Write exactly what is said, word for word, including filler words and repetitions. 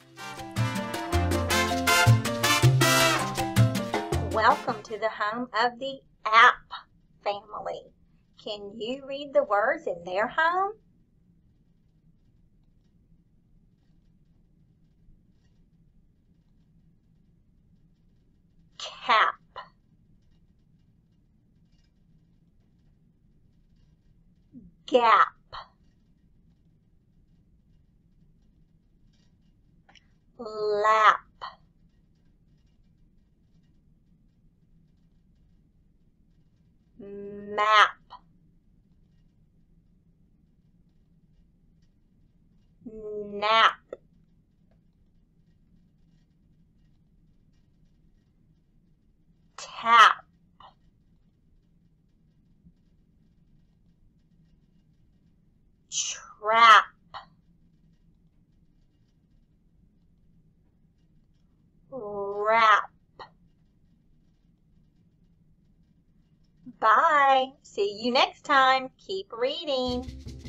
Welcome to the home of the app family. Can you read the words in their home? Cap, gap, lap, map, nap, tap, trap, wrap. Bye. See you next time. Keep reading.